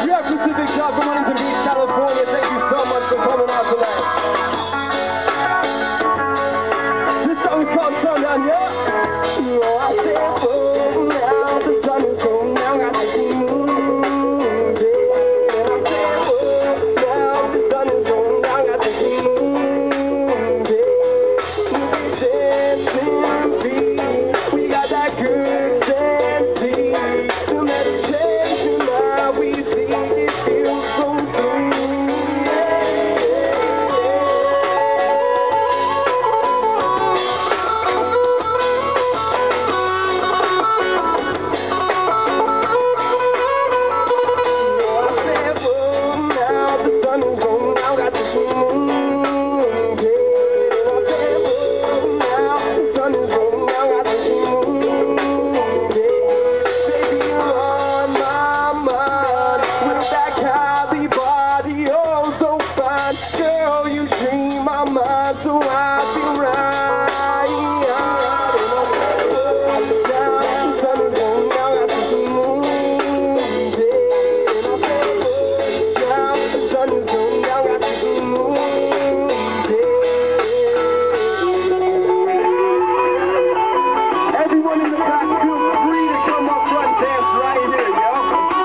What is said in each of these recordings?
Yeah, Pacific Club from Huntington Beach, California. Thank you so much for coming out tonight. This song is called Sundown, yeah? Oh, I said, oh, now the sun is going down, got to see moon. I said, oh, now the sun is going down, got to see moon. We got that good dancing, the meditation that we see, it feels so sweet. So I feel right. The sun is going down, got to see moon. The sun is going down, got to see moon. Everyone in the back, feel free to come up front, dance right here, yo.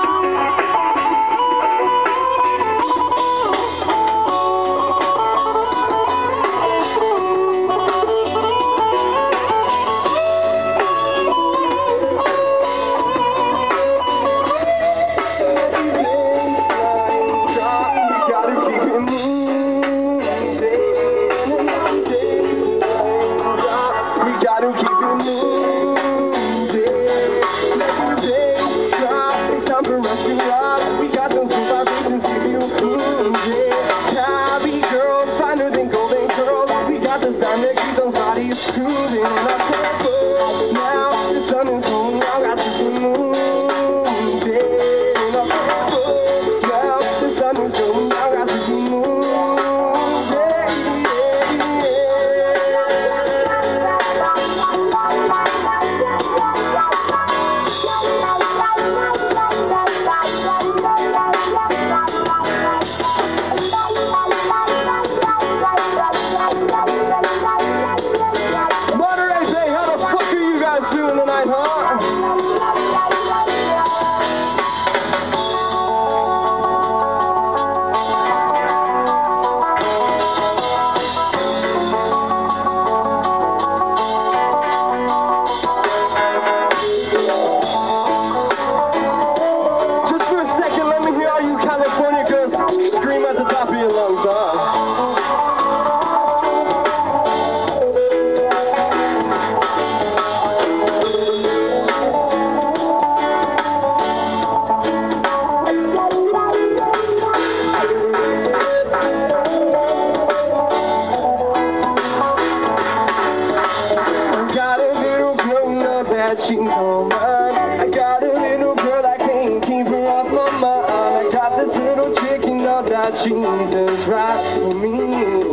Now the sun is going down, got to see moon. Now the sun is going down, got to see moon. Doing tonight, huh? Just for a second, let me hear all you California girls scream at the top of your lungs, huh? She's on mine. I got a little girl, I can't keep her off my mind. I got this little chicken up that she just right for me.